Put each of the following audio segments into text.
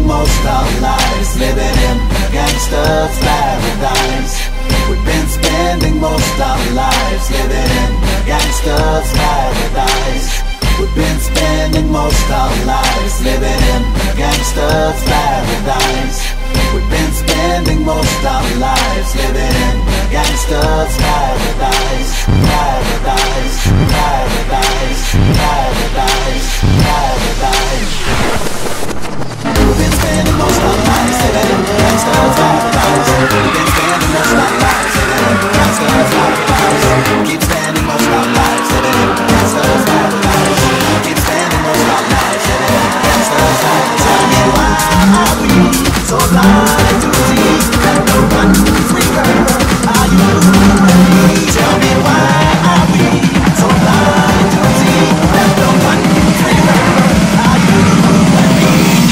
most our lives living in a gangster's paradise. We've been spending most our lives living in a gangster's paradise. We've been spending most our lives living in a gangster's paradise. We've been spending most our lives living in a gangster's paradise. Paradise, paradise, paradise, paradise. We've been spending most our lives living in a gangster's paradise. We've been spending most our lives living in a gangster's paradise. Keep spending most our lives living in a gangster's paradise. Keep spending most our lives living in a gangster's paradise. Tell me why are we so blind to see that no one is freer? Are you and me? Tell me why are we so blind to see that no one is freer? Are you and me?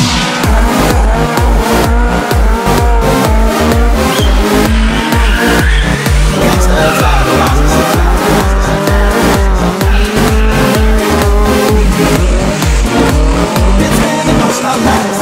Gangsters paradise. Been spending most our lives.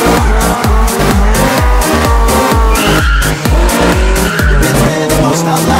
Our